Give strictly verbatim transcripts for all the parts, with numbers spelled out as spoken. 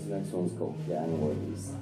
next one's called Gangways.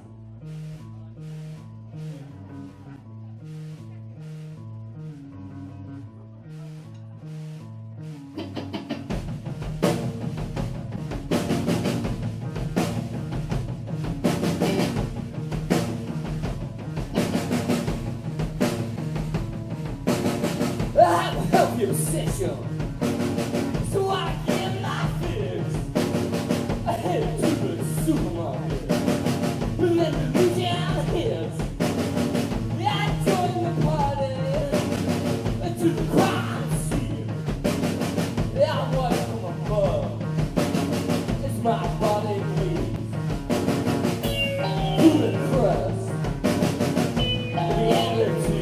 I will help your session, so I get my fix. I head to the supermarket, and then reach out hits. Yeah, I join the party to the crime scene. Yeah, I'm watching from above. It's my body bleeds through the crust, reality.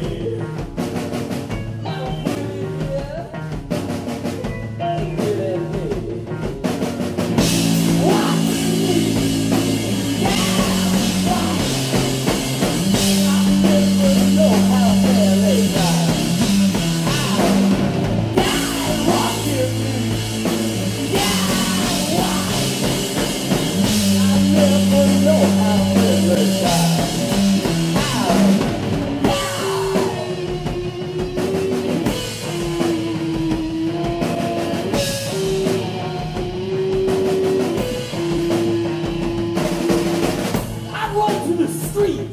Street,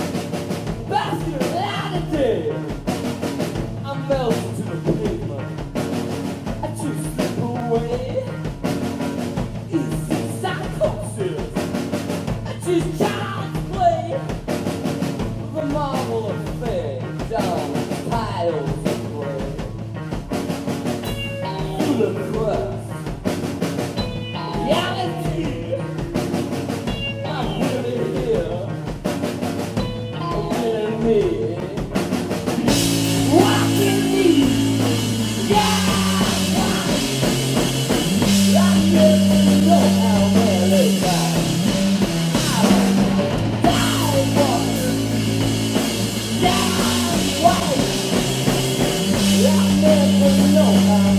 vascularity. I melt to the pavement. I just slip away. Easy psychosis. I just child's play. The marvel of fate down piles of clay. Through the crust, reality. I'm really here. Me. Walking me, yeah. I never know how well it got. I walking me, yeah. I never know how.